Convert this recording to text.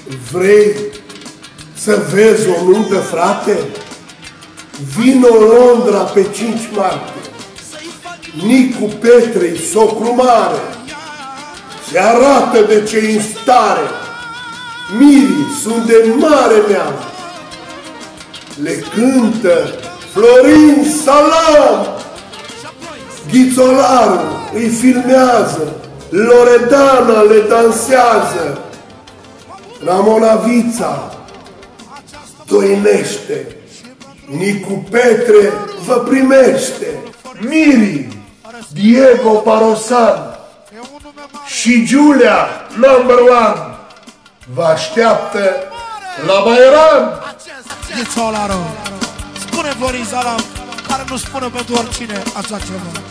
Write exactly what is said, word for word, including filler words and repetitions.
Vrei să vezi o nuntă, frate? Vino Londra pe cinci martie. Nicu Petrei, socru mare, se arată de ce în stare. Mirii sunt de mare mea. Le cântă Florin Salam. Ghițolaru îi filmează, Loredana le dansează. Ramona Vița doinește, Nicu Petre vă primește. Miri, Diego Parosan și Giulia number one vă așteaptă la Bairam. Ghițolaru, spune Florin Salam, care nu spune pentru oricine așa ceva.